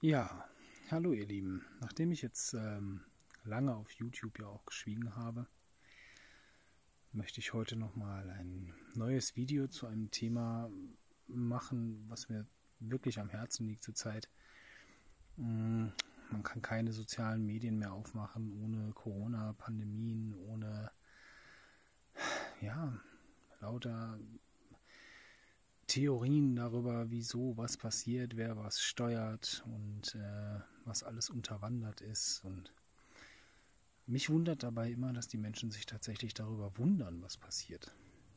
Ja, hallo ihr Lieben. Nachdem ich jetzt lange auf YouTube ja auch geschwiegen habe, möchte ich heute nochmal ein neues Video zu einem Thema machen, was mir wirklich am Herzen liegt zurzeit. Man kann keine sozialen Medien mehr aufmachen ohne Corona-Pandemien, ohne lauter Theorien darüber, wieso was passiert, wer was steuert und was alles unterwandert ist. Und mich wundert dabei immer, dass die Menschen sich tatsächlich darüber wundern, was passiert.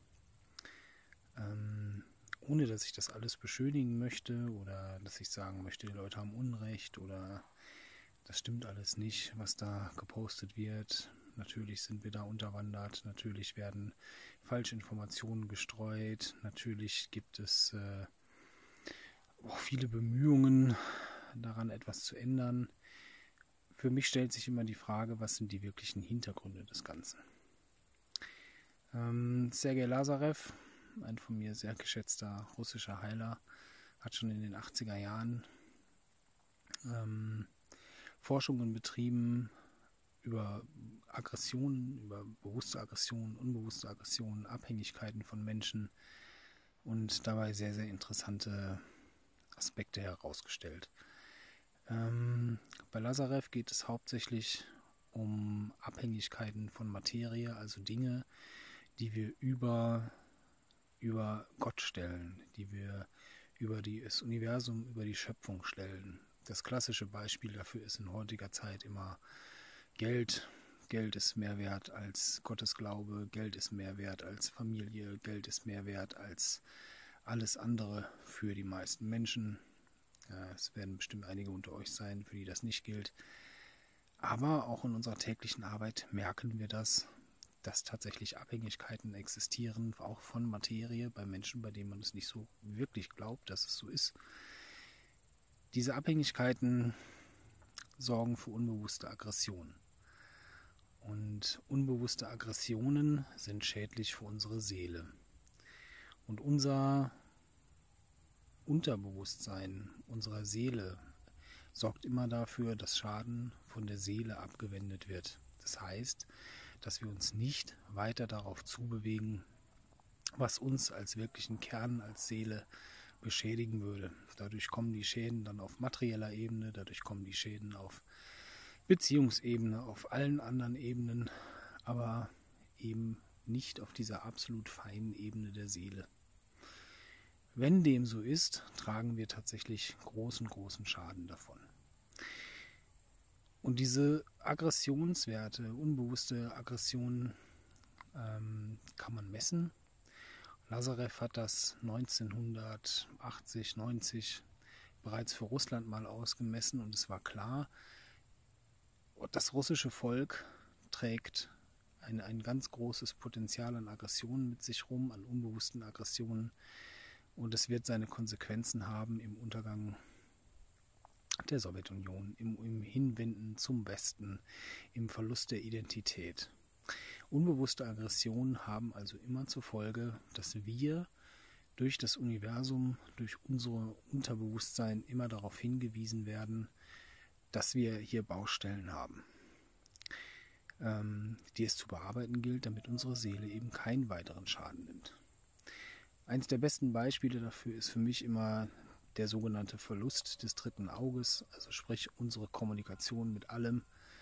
Ohne dass ich das alles beschönigen möchte oder dass ich sagen möchte, die Leute haben Unrecht oder das stimmt alles nicht, was da gepostet wird. Natürlich sind wir da unterwandert, natürlich werden falsche Informationen gestreut, natürlich gibt es auch viele Bemühungen daran, etwas zu ändern. Für mich stellt sich immer die Frage, was sind die wirklichen Hintergründe des Ganzen. Sergei Lazarev, ein von mir sehr geschätzter russischer Heiler, hat schon in den 80er Jahren Forschungen betrieben über Aggressionen, über bewusste Aggressionen, unbewusste Aggressionen, Abhängigkeiten von Menschen und dabei sehr, sehr interessante Aspekte herausgestellt. Bei Lazarev geht es hauptsächlich um Abhängigkeiten von Materie, also Dinge, die wir über Gott stellen, die wir über das Universum, über die Schöpfung stellen. Das klassische Beispiel dafür ist in heutiger Zeit immer Geld. Geld ist mehr wert als Gottes Glaube, Geld ist mehr wert als Familie, Geld ist mehr wert als alles andere für die meisten Menschen. Es werden bestimmt einige unter euch sein, für die das nicht gilt. Aber auch in unserer täglichen Arbeit merken wir das, dass tatsächlich Abhängigkeiten existieren, auch von Materie bei Menschen, bei denen man es nicht so wirklich glaubt, dass es so ist. Diese Abhängigkeiten sorgen für unbewusste Aggressionen. Und unbewusste Aggressionen sind schädlich für unsere Seele. Und unser Unterbewusstsein unserer Seele sorgt immer dafür, dass Schaden von der Seele abgewendet wird. Das heißt, dass wir uns nicht weiter darauf zubewegen, was uns als wirklichen Kern, als Seele beschädigen würde. Dadurch kommen die Schäden dann auf materieller Ebene, dadurch kommen die Schäden auf Beziehungsebene, auf allen anderen Ebenen, aber eben nicht auf dieser absolut feinen Ebene der Seele. Wenn dem so ist, tragen wir tatsächlich großen Schaden davon. Und diese Aggressionswerte, unbewusste Aggressionen, kann man messen. Lazarev hat das 1980, 90 bereits für Russland mal ausgemessen und es war klar, das russische Volk trägt ein ganz großes Potenzial an Aggressionen mit sich rum, an unbewussten Aggressionen. Und es wird seine Konsequenzen haben im Untergang der Sowjetunion, im Hinwenden zum Westen, im Verlust der Identität. Unbewusste Aggressionen haben also immer zur Folge, dass wir durch das Universum, durch unser Unterbewusstsein immer darauf hingewiesen werden, dass wir hier Baustellen haben, die es zu bearbeiten gilt, damit unsere Seele eben keinen weiteren Schaden nimmt. Eins der besten Beispiele dafür ist für mich immer der sogenannte Verlust des dritten Auges, also sprich unsere Kommunikation mit allem.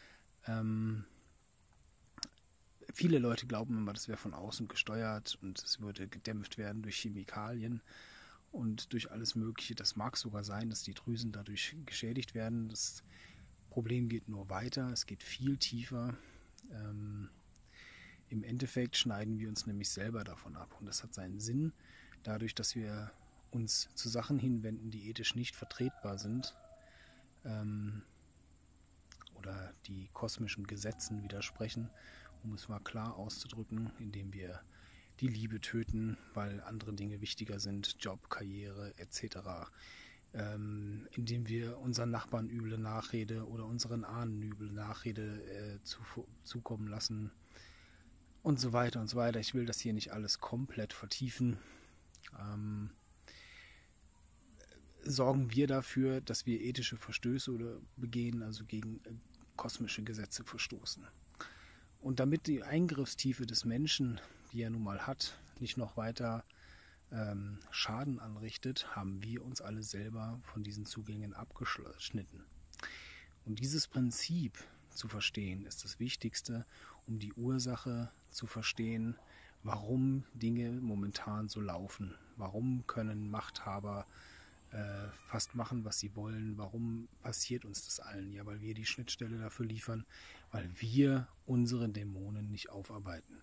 Viele Leute glauben immer, das wäre von außen gesteuert und es würde gedämpft werden durch Chemikalien und durch alles Mögliche. Das mag sogar sein, dass die Drüsen dadurch geschädigt werden. Das Problem geht nur weiter, es geht viel tiefer. Im Endeffekt schneiden wir uns nämlich selber davon ab und das hat seinen Sinn, dadurch, dass wir uns zu Sachen hinwenden, die ethisch nicht vertretbar sind oder die kosmischen Gesetzen widersprechen, um es mal klar auszudrücken, indem wir die Liebe töten, weil andere Dinge wichtiger sind, Job, Karriere etc., indem wir unseren Nachbarn üble Nachrede oder unseren Ahnen üble Nachrede zukommen lassen und so weiter und so weiter. Ich will das hier nicht alles komplett vertiefen. sorgen wir dafür, dass wir ethische Verstöße oder begehen, also gegen kosmische Gesetze verstoßen. Und damit die Eingriffstiefe des Menschen, die er nun mal hat, nicht noch weiter Schaden anrichtet, haben wir uns alle selber von diesen Zugängen abgeschnitten. Und dieses Prinzip zu verstehen, ist das Wichtigste, um die Ursache zu verstehen, warum Dinge momentan so laufen. Warum können Machthaber fast machen, was sie wollen? Warum passiert uns das allen? Ja, weil wir die Schnittstelle dafür liefern, weil wir unsere Dämonen nicht aufarbeiten.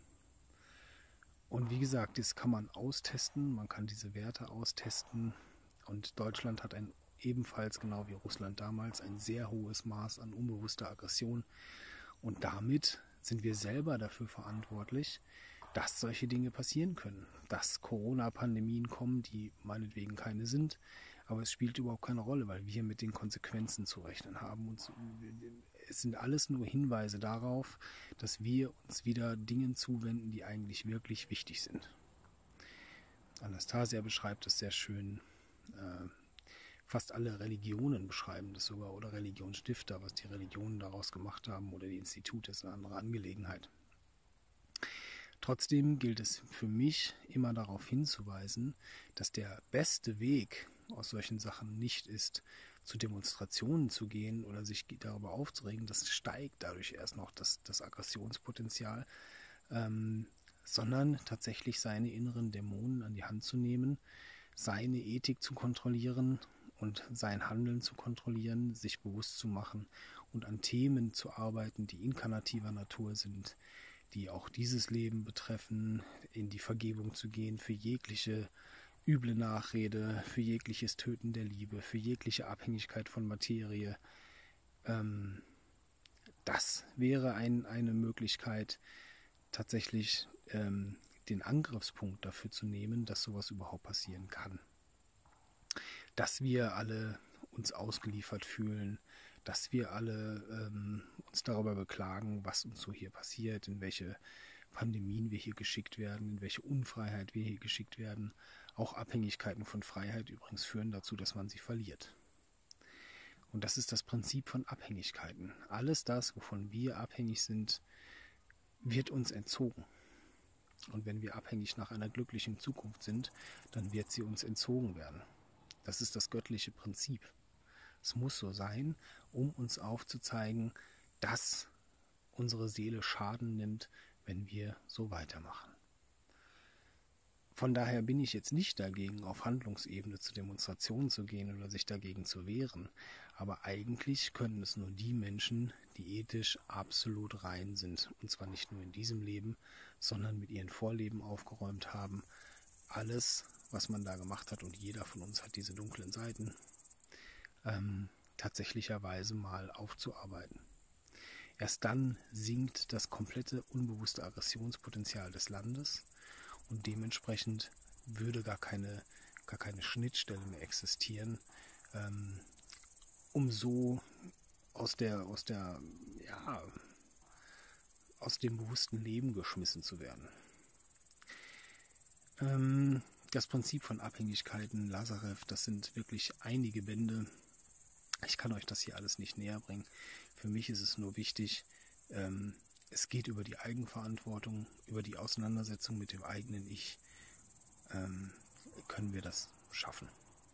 Und wie gesagt, das kann man austesten, man kann diese Werte austesten. Und Deutschland hat ebenfalls, genau wie Russland damals, ein sehr hohes Maß an unbewusster Aggression. Und damit sind wir selber dafür verantwortlich, dass solche Dinge passieren können. Dass Corona-Pandemien kommen, die meinetwegen keine sind, aber es spielt überhaupt keine Rolle, weil wir mit den Konsequenzen zu rechnen haben. Und es sind alles nur Hinweise darauf, dass wir uns wieder Dingen zuwenden, die eigentlich wirklich wichtig sind. Anastasia beschreibt es sehr schön. Fast alle Religionen beschreiben das sogar, oder Religionsstifter, was die Religionen daraus gemacht haben, oder die Institute, ist eine andere Angelegenheit. Trotzdem gilt es für mich immer darauf hinzuweisen, dass der beste Weg aus solchen Sachen nicht ist, zu Demonstrationen zu gehen oder sich darüber aufzuregen. Das steigt dadurch erst noch das Aggressionspotenzial, sondern tatsächlich seine inneren Dämonen an die Hand zu nehmen, seine Ethik zu kontrollieren und sein Handeln zu kontrollieren, sich bewusst zu machen und an Themen zu arbeiten, die inkarnativer Natur sind, die auch dieses Leben betreffen, in die Vergebung zu gehen für jegliche üble Nachrede, für jegliches Töten der Liebe, für jegliche Abhängigkeit von Materie. Das wäre eine Möglichkeit, tatsächlich den Angriffspunkt dafür zu nehmen, dass sowas überhaupt passieren kann. Dass wir alle uns ausgeliefert fühlen, dass wir alle uns darüber beklagen, was uns so hier passiert, in welche Pandemien wir hier geschickt werden, in welche Unfreiheit wir hier geschickt werden. Auch Abhängigkeiten von Freiheit übrigens führen dazu, dass man sie verliert. Und das ist das Prinzip von Abhängigkeiten. Alles das, wovon wir abhängig sind, wird uns entzogen. Und wenn wir abhängig nach einer glücklichen Zukunft sind, dann wird sie uns entzogen werden. Das ist das göttliche Prinzip. Es muss so sein, um uns aufzuzeigen, dass unsere Seele Schaden nimmt, wenn wir so weitermachen. Von daher bin ich jetzt nicht dagegen, auf Handlungsebene zu Demonstrationen zu gehen oder sich dagegen zu wehren. Aber eigentlich können es nur die Menschen, die ethisch absolut rein sind. Und zwar nicht nur in diesem Leben, sondern mit ihren Vorleben aufgeräumt haben. Alles, was man da gemacht hat, und jeder von uns hat diese dunklen Seiten, tatsächlicherweise mal aufzuarbeiten. Erst dann sinkt das komplette unbewusste Aggressionspotenzial des Landes und dementsprechend würde gar keine Schnittstelle mehr existieren, um so aus dem bewussten Leben geschmissen zu werden. Das Prinzip von Abhängigkeiten, Lazarev, das sind wirklich einige Bände. Ich kann euch das hier alles nicht näher bringen. Für mich ist es nur wichtig, es geht über die Eigenverantwortung, über die Auseinandersetzung mit dem eigenen Ich, können wir das schaffen.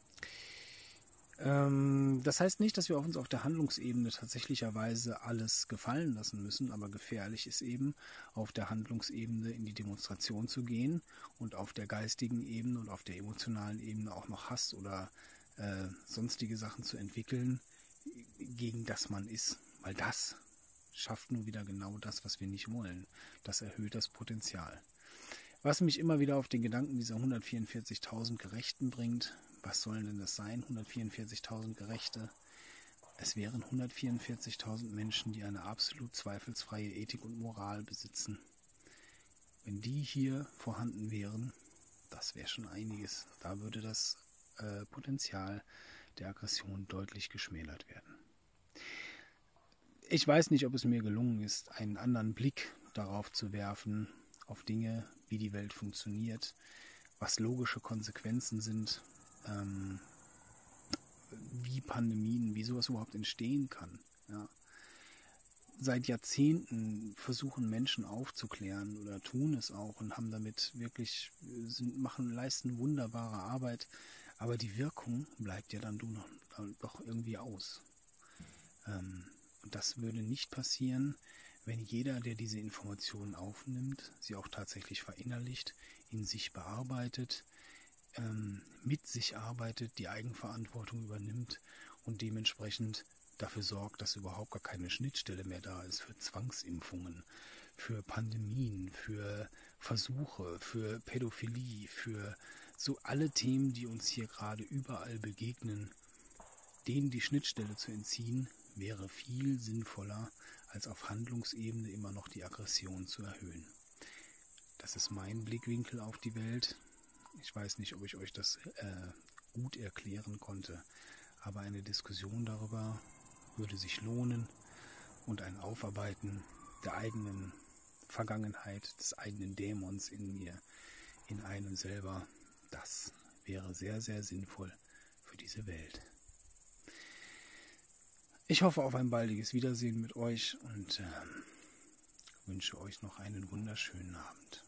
Das heißt nicht, dass wir uns auf der Handlungsebene tatsächlicherweise alles gefallen lassen müssen, aber gefährlich ist eben, auf der Handlungsebene in die Demonstration zu gehen und auf der geistigen Ebene und auf der emotionalen Ebene auch noch Hass oder sonstige Sachen zu entwickeln, gegen das man ist, weil das schafft nun wieder genau das, was wir nicht wollen. Das erhöht das Potenzial. Was mich immer wieder auf den Gedanken dieser 144.000 Gerechten bringt, was sollen denn das sein, 144.000 Gerechte? Es wären 144.000 Menschen, die eine absolut zweifelsfreie Ethik und Moral besitzen. Wenn die hier vorhanden wären, das wäre schon einiges. Da würde das Potenzial der Aggression deutlich geschmälert werden. Ich weiß nicht, ob es mir gelungen ist, einen anderen Blick darauf zu werfen, auf Dinge, wie die Welt funktioniert, was logische Konsequenzen sind, wie Pandemien, wie sowas überhaupt entstehen kann. Ja. Seit Jahrzehnten versuchen Menschen aufzuklären oder tun es auch und haben damit wirklich, leisten wunderbare Arbeit, aber die Wirkung bleibt ja dann doch irgendwie aus. Und das würde nicht passieren, wenn jeder, der diese Informationen aufnimmt, sie auch tatsächlich verinnerlicht, in sich bearbeitet, mit sich arbeitet, die Eigenverantwortung übernimmt und dementsprechend dafür sorgt, dass überhaupt gar keine Schnittstelle mehr da ist für Zwangsimpfungen, für Pandemien, für Versuche, für Pädophilie, für so alle Themen, die uns hier gerade überall begegnen. Denen die Schnittstelle zu entziehen, wäre viel sinnvoller, als auf Handlungsebene immer noch die Aggression zu erhöhen. Das ist mein Blickwinkel auf die Welt. Ich weiß nicht, ob ich euch das gut erklären konnte, aber eine Diskussion darüber würde sich lohnen und ein Aufarbeiten der eigenen Vergangenheit, des eigenen Dämons in mir, in einem selber, das wäre sehr, sehr sinnvoll für diese Welt. Ich hoffe auf ein baldiges Wiedersehen mit euch und wünsche euch noch einen wunderschönen Abend.